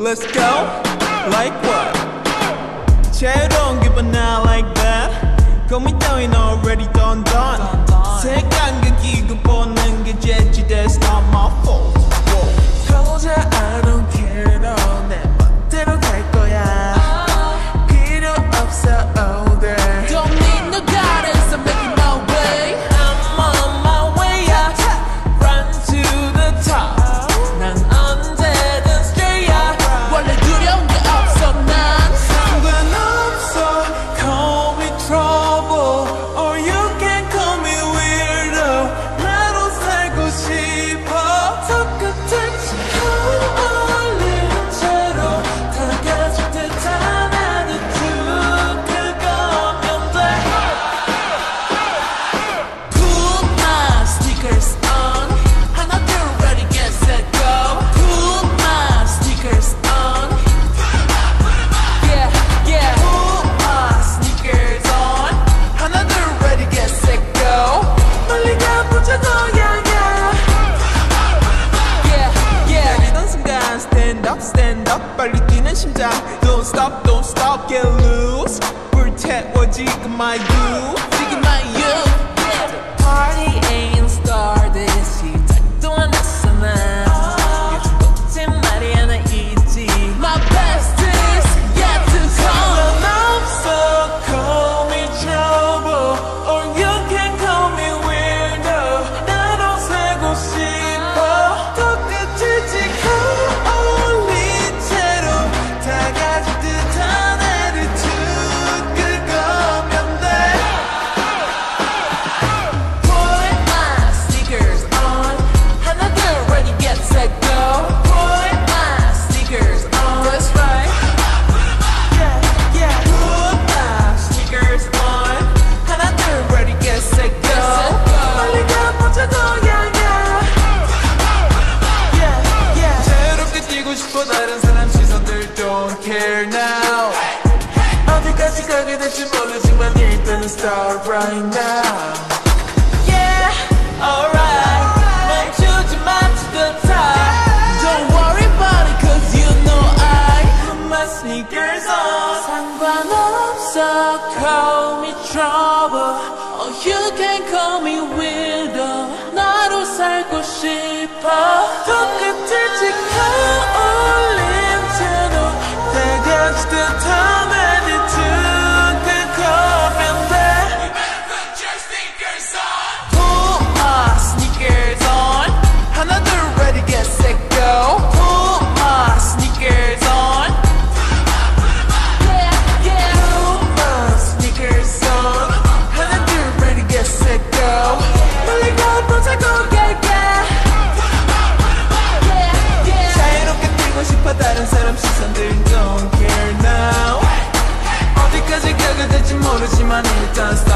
Let's go. Like what? 새로운 기분 not like that. 고민 따윈 already done. 색감과 기분 보는 게 재치. That's not my fault. Told ya I don't care 너 내 멋대로 갈 거야 필요 없어 all day Don't need no guidance, I'm making my way. I'm on my way up. Run to the top. 난 언제든 straight up. 원래 두려운 게 없어 난 상관없어. Call me trouble or you can call me weirdo. 나로 살고 싶어. 똑같은 어울리는 채로 다가질 듯한 attitude. 그거면 돼. Put my sneakers on. 하나 둘 ready get set go. Put my sneakers on. Yeah yeah. Put my sneakers on. 하나 둘 ready get set go. 빨리 가보자 너야 yeah yeah. 내리던 순간 stand up 빨리 뛰는 심장. Don't stop get loose. 불태워지 my you. 지금 my you. The party ain't started. 시작도 안 했어 난. 요즘 꽃은 말이야 나 itzy. My best is yet to come. 상관없어. Call me trouble or you can call me weirdo. 나로 살고 싶어. 똑같이 지금 어울린 채로 다가질 듯한 attitude. 그거면 돼. Put my sneakers on. 하나 둘 ready get set go. Put my sneakers on. That's right. Yeah yeah. Put my sneakers on. 하나 둘 ready get set go. 빨리 가보자 너야 yeah yeah. 자유롭게 뛰고 싶어. 다른 사람 시선들 don't care now. 어디까지 가게 될지 모르지만 일단은 start right now. Yeah, alright. 멈추지 마 to the top. Don't worry about it cause you know I put my sneakers on. 상관없어. Call me trouble or you can call me weirdo. 나로 살고 싶어. 똑같이 지금 어울린 채로 다가질 듯한 attitude. 그거면 돼. Put your sneakers on. Put my sneakers on. 하나 둘 ready get set go. Put my sneakers on. Yeah yeah. Put my sneakers on. 하나 둘 ready get set go. 빨리 가보자고 yeah yeah. 자유롭게 뛰고 싶어. 다른 사람 시선들 don't care now. 어디까지 가게 될지 모르지만 일단